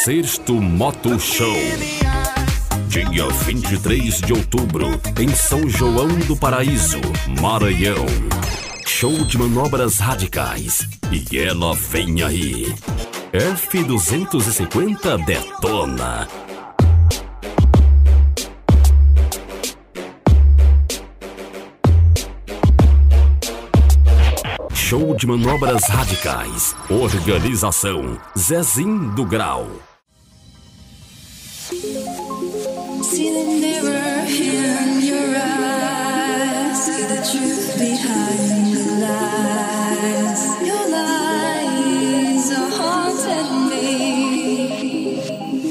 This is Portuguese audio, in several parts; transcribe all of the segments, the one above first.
Sexto Moto Show, dia 23 de outubro, em São João do Paraíso, Maranhão. Show de manobras radicais, e ela vem aí. F250 detona. Show de manobras radicais. Organização Zezinho do Grau. See the mirror in your eyes. See the truth behind the lies. Your lies are haunting me.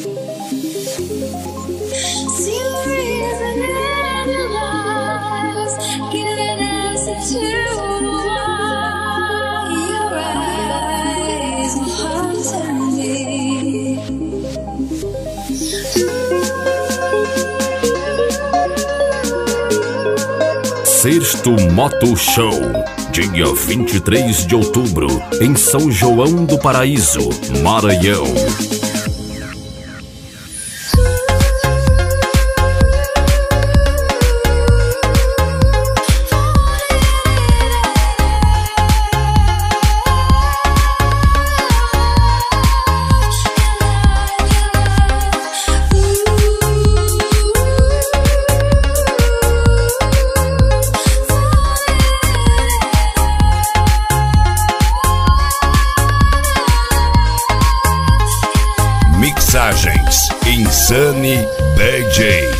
See the reason in your lies. Give an answer to why your eyes are haunting me. Sexto Moto Show, dia 23 de outubro, em São João do Paraíso, Maranhão. Mixagens Insane DJ.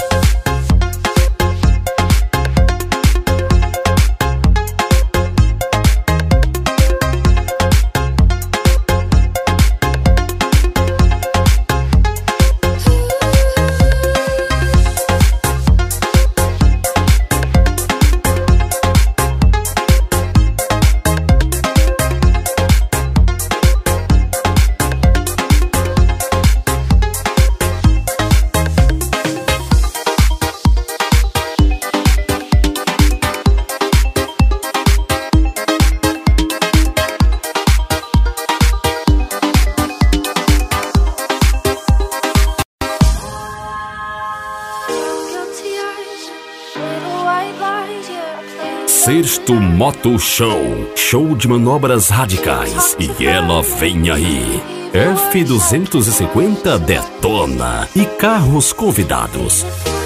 Sexto Moto Show, show de manobras radicais, e ela vem aí. F250 detona e carros convidados.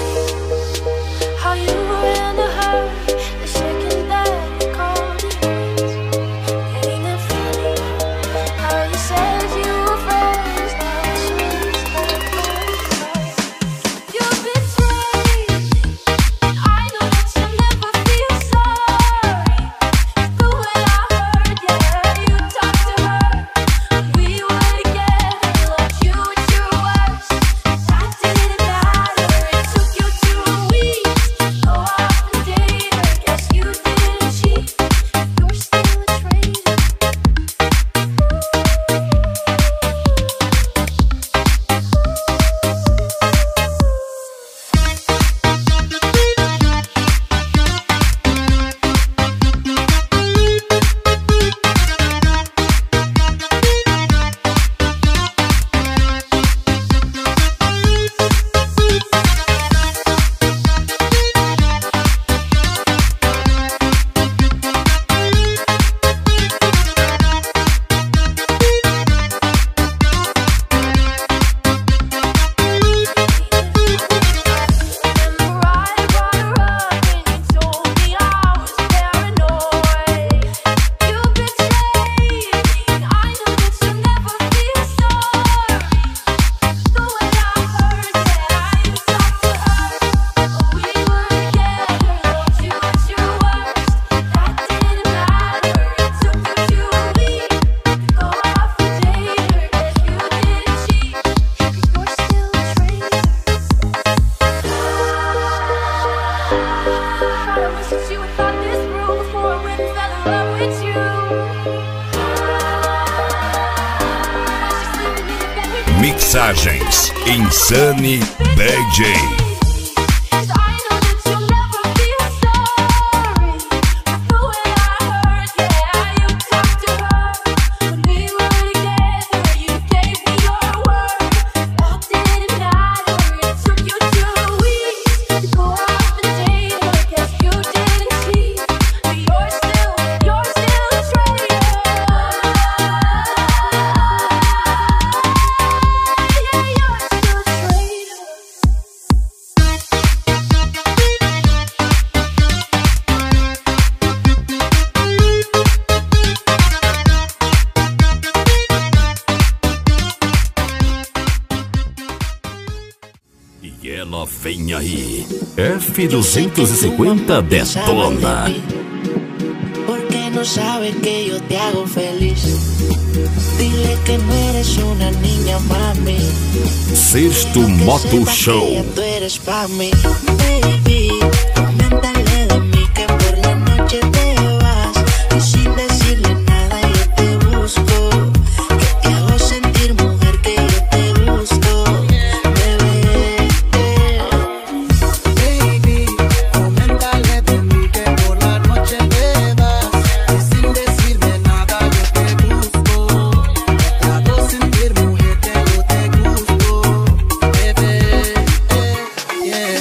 Mixagens Insane DJ. Words Ela vem aí. F250 detona. Porque no sabes que yo te hago feliz. Dile que no eres una niña, mami. Sexto Moto Show. Tú eres pa' mí, baby. Coméntale de mí que por la noche te vas y sin decirle nada yo te busco. Que te hago sentir mujer, que yo te gusto, bebé. Baby, coméntale de mí que por la noche te vas y sin decirme nada yo te busco. Te hago sentir mujer, que yo te gusto, bebé. Yeah.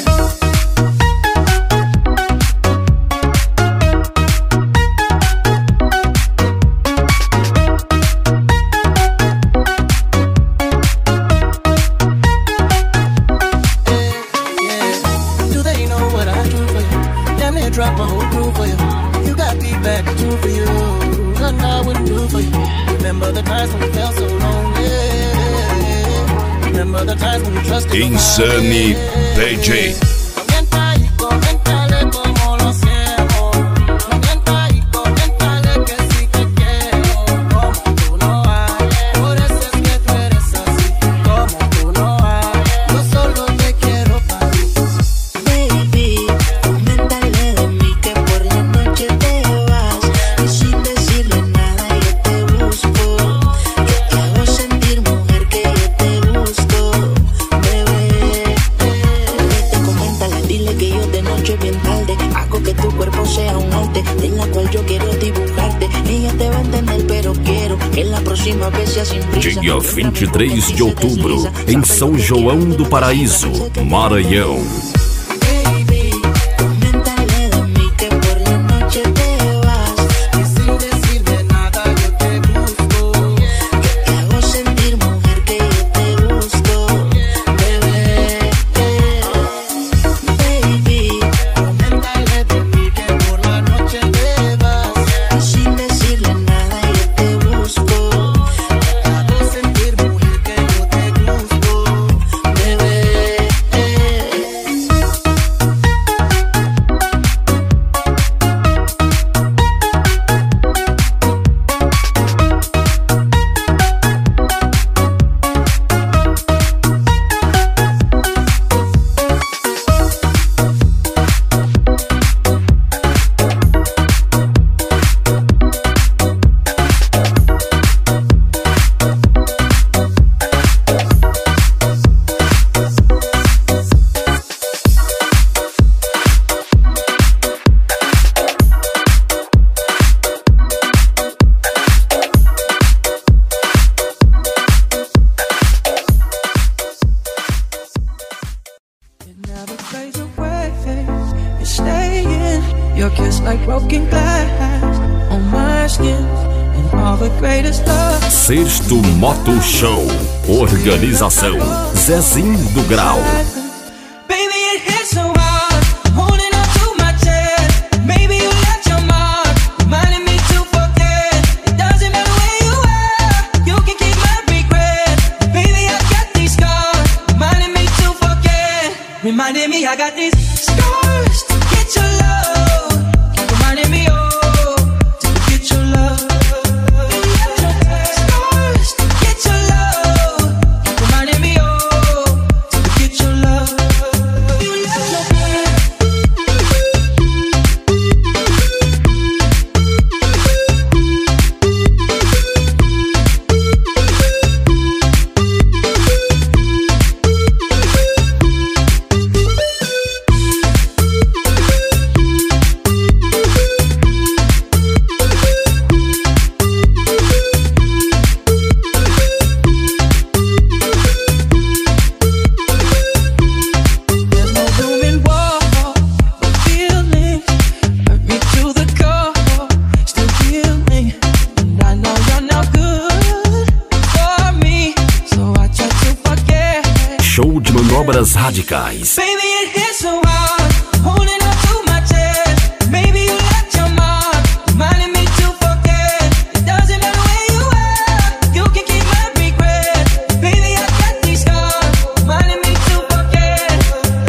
Do they know what I do for you? Damn near drop my whole crew for you. You got me back, I do for you. Nothing I wouldn't do for you. Remember the times when we felt so lonely. Remember the times when we trusted Insane DJ. Coméntale cómo lo hacemos. No mientas y coméntale que sí te quiero. Como tú no hay, por eso es que tú eres así. Como tú no hay, yo solo te quiero para ti. Baby, coméntale de mí que por la noche te vas y sin decirle nada yo te busco. Que te hago sentir mujer, que yo te gusto, bebé. Coméntale, dile que yo de noche bien tarde hago que tu cuerpo sea un arte en la cual yo quiero dibujarte. Ella te va a entender, pero quiero que la próxima vez sea sin prisa. Dia 23 de outubro, em São João do Paraíso, Maranhão. Baby, coméntale de mí que por la noche te vas y sin decirme nada yo te busco. Que te hago sentir mujer, que yo te gusto, bebé. Baby, coméntale de mí que por la noche te vas y sin decirle nada yo te busco. Que te hago sentir mujer, que yo te gusto, bebé. It never fades away. It's staying. Your kiss like broken glass on my skin. And all the greatest love. Sexto Moto Show. Organização Zezinho do Grau. Baby, it hits so hard. I'm holding on to my chest. Maybe you left your mark, reminding me to forget. It doesn't matter where you are, you can keep my regret. Baby, I got these scars, reminding me to forget. Reminding me I got these scars to get your love. Keep reminding me, oh, to get your love. Scars to get your love. Keep reminding me, oh, to get your love. You left your bed. There's no room in war for feelings. Hurt me to the core, still healing. And I know you're not good for me, so I try to forget. Show de manobras radicais. Baby, it hits so hard. I'm holding on to my chest. Maybe you left your mark, reminding me to forget. It doesn't matter where you are, you can keep my regret. Baby, I got these scars, reminding me to forget.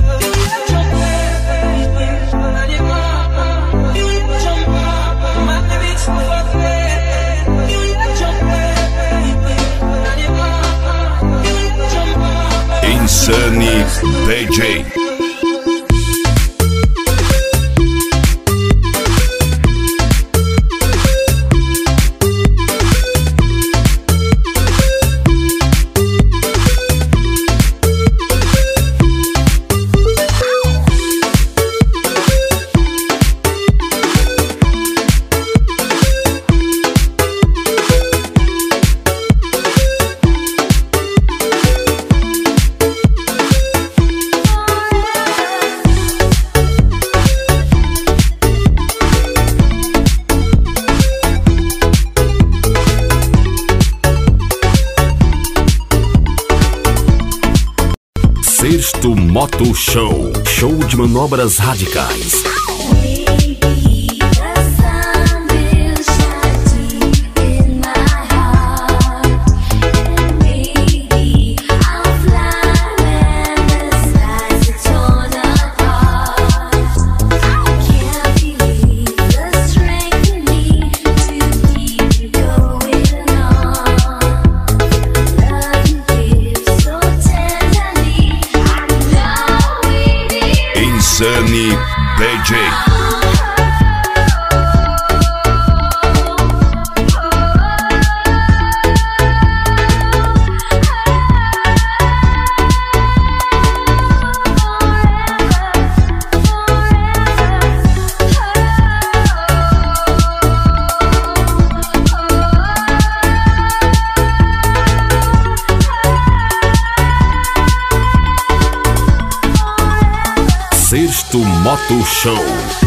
Insane DJ. Sexto Moto Show. Show de manobras radicais. Insane DJ. Sexto Moto Show.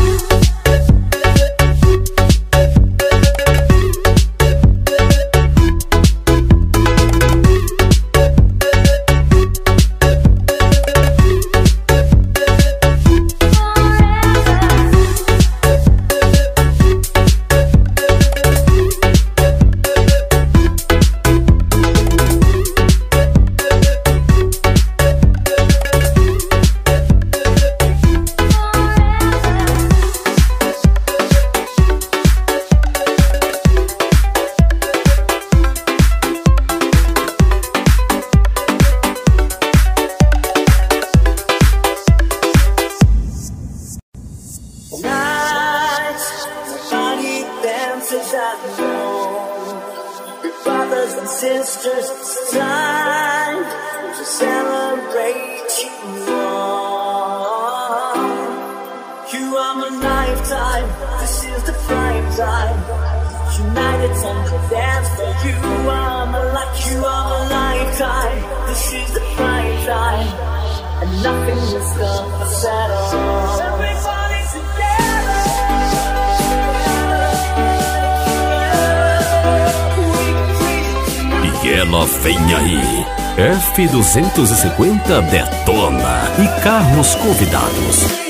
Brothers and sisters, it's time to celebrate you all. You are my lifetime, this is the prime time. United on the dance floor. You are my life, you are my lifetime. This is the prime time, and nothing is gonna settle. Everybody together. E ela vem aí. F250 detona e carros convidados.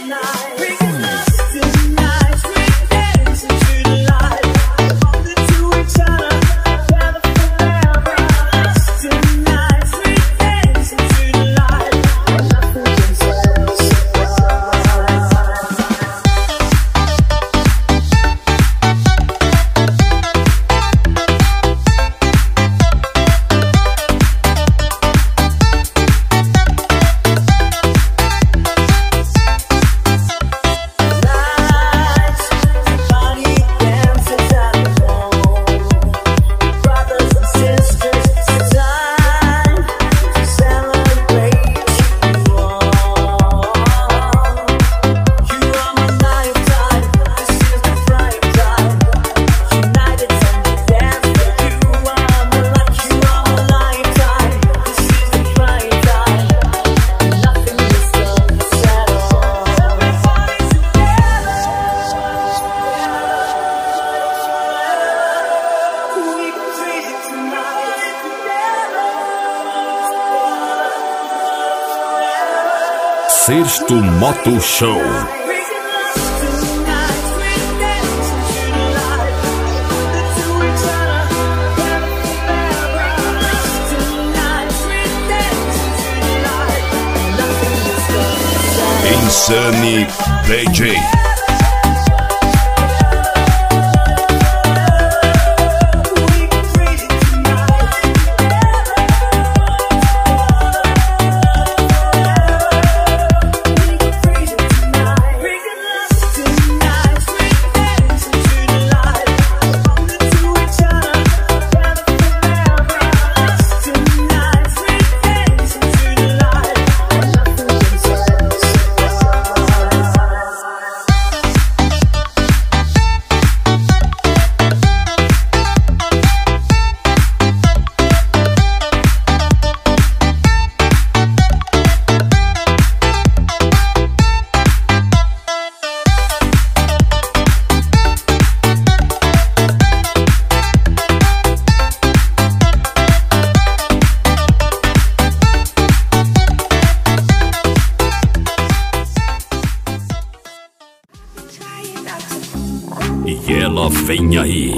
Sexto Moto Show. Insane DJ. Ela vem aí.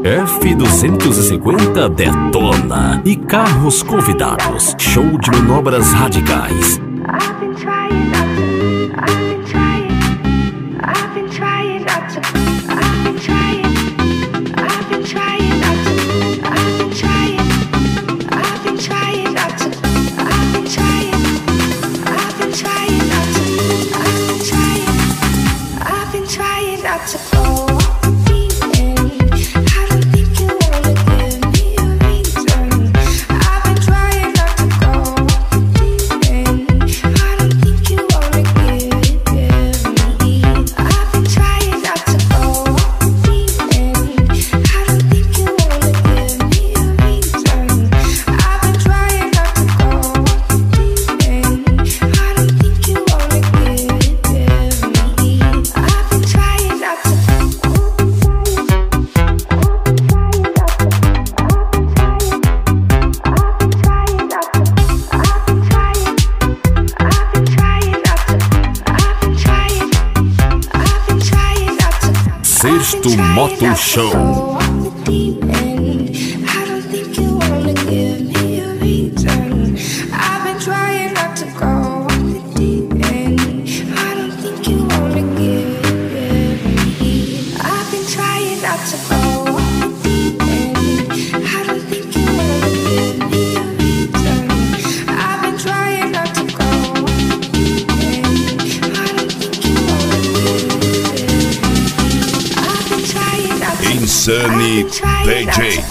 F250 detona e carros convidados. Show de manobras radicais. I've been trying not to. I've been trying. I've been trying not to. I've been trying. I've been trying not to. I've been trying. I've been trying not to. I've been trying. I've been trying not to. I've been trying. I've been trying not to go deep in. I don't think you wanna give me a reason. I've been trying not to go deep in. I don't think you wanna give me. I've been trying not to go deep in. I don't think you wanna give me a reason. I've been trying not to go deep in. I don't think you wanna give me. I've been trying not to. Sexto Moto Show. I don't think you wanna give me a reason. I've been trying not to go deep in. I don't think you wanna give me. I've been trying not to go deep in. I don't think you wanna give me a reason. I've been trying not to go deep in. I don't think you wanna give me. I've been trying not to. Insane DJ.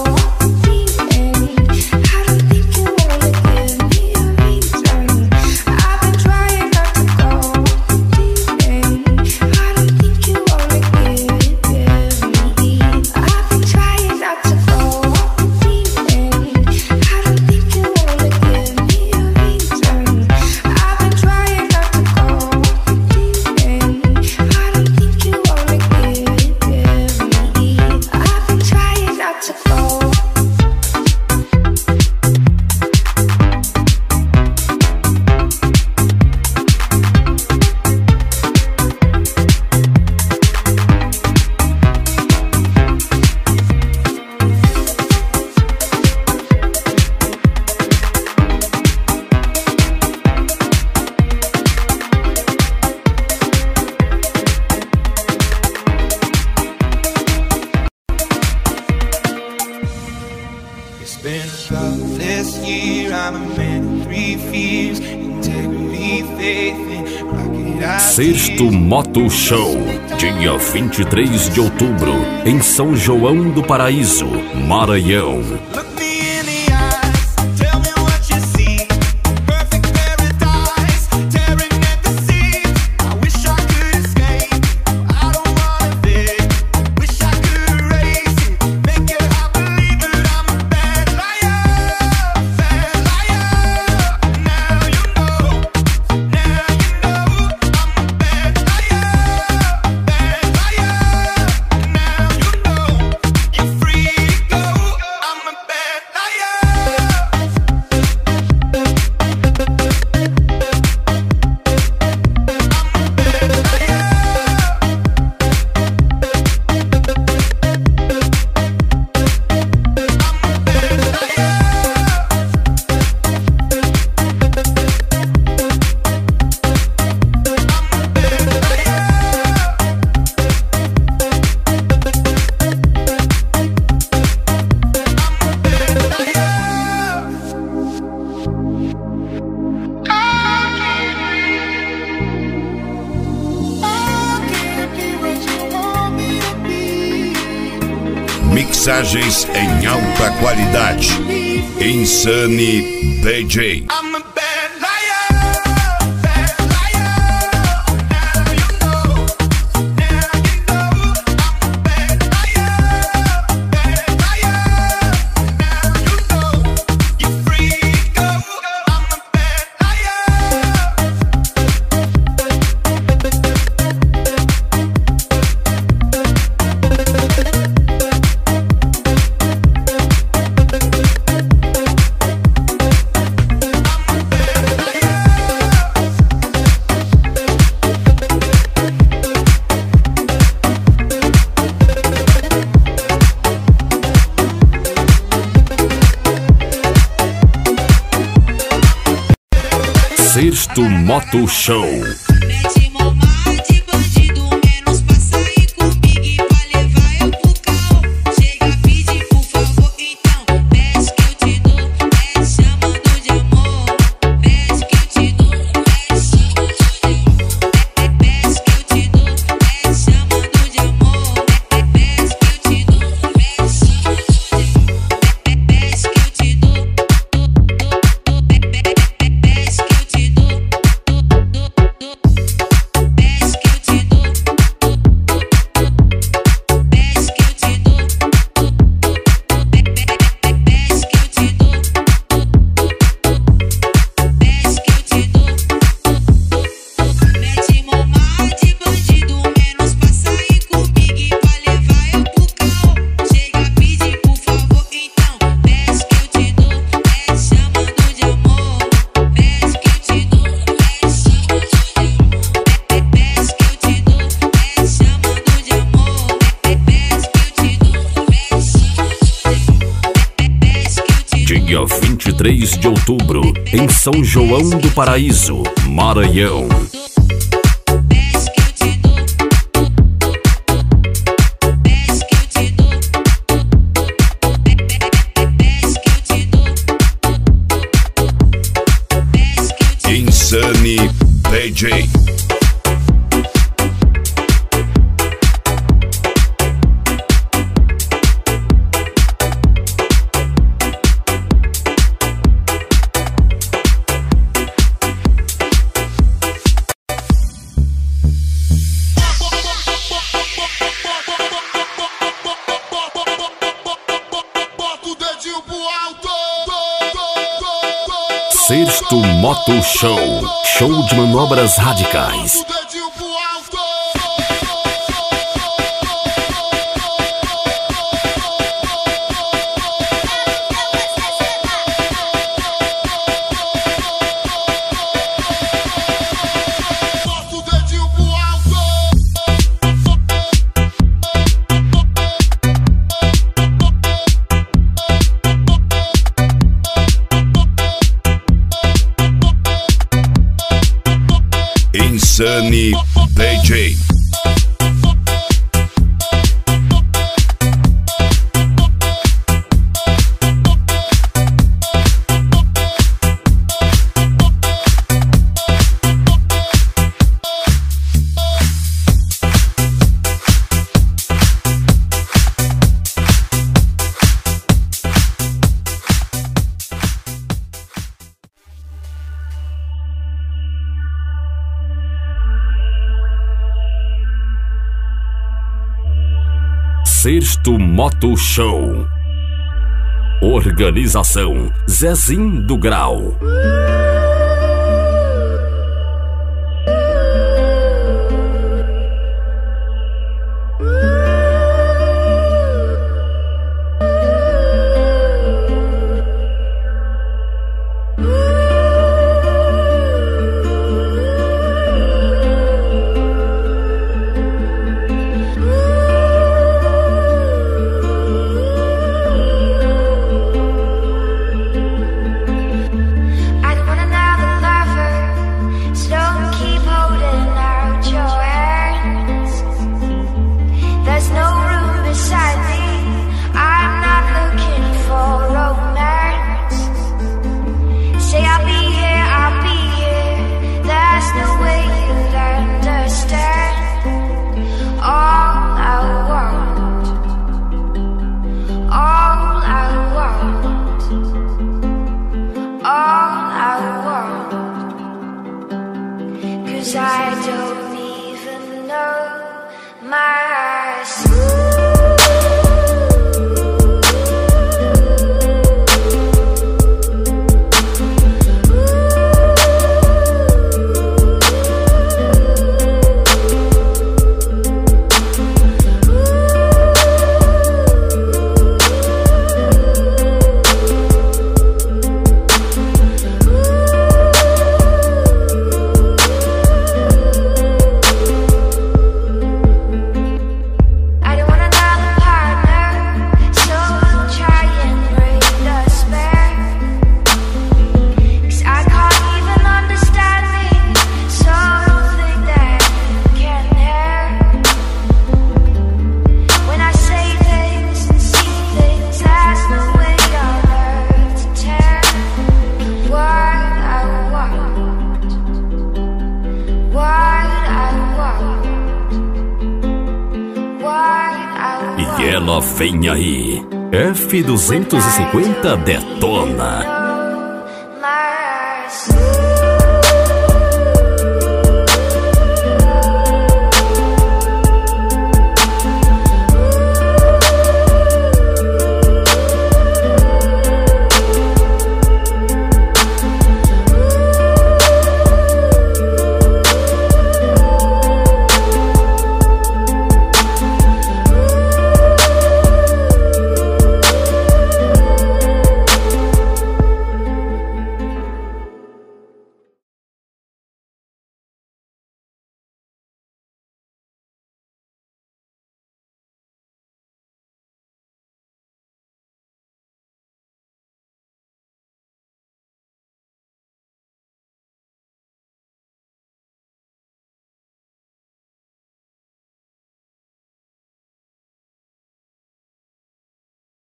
It's been about this year. I'm a man of three fears: integrity, faith, and rocket. Sexto Moto Show, dia 23 de outubro, em São João do Paraíso, Maranhão. Look me in the eyes, tell me what you see. Perfect paradise, tearing at the seams. I wish I could escape. I don't wanna live. Wish I could erase it. Make it I believe that I'm a bad liar, bad liar. Now you know I'm a bad liar, bad liar. Now you know you're free to go. I'm a bad Mixagens em alta qualidade. Insane DJ. I'm a bad liar, bad liar. Now you know I'm a bad liar, bad liar. Now you know you're free to go. I'm a bad liar. Sexto Moto Show. Mete mamar de bandido, menos pra sair comigo e pra levar eu pro carro. Chega a pedir por favor, então pede que eu te dou, pede chamando de amor. Pede que eu te dou, pede chamando de amor. Pede que eu te dou, pede chamando de amor. Pede que eu te dou, pede chamando de amor. Pede que eu te dou, pede que eu te dou. Mete mamar de bandido, menos pra sair comigo e pra levar eu pro carro. Chega a pedir por favor, então pede que eu te dou, pede chamando de amor. Pede que eu te dou, pede chamando de amor. Pede que eu te dou, pede chamando de amor. Pede que eu te dou, pede chamando de amor. Dia 23 de outubro, em São João do Paraíso, Maranhão. Pede que eu te dou, pede que eu te dou, pede que eu te dou, pede que eu te dou. Insane DJ. Bota o dedinho pro alto. Sexto Moto Show. Show de manobras radicais. Bota o dedinho pro alto. Bota o dedinho pro alto. Insane DJ. Sexto Moto Show. Organização Zezinho do Grau. I don't even know myself. Ela vem aí. F250 detona.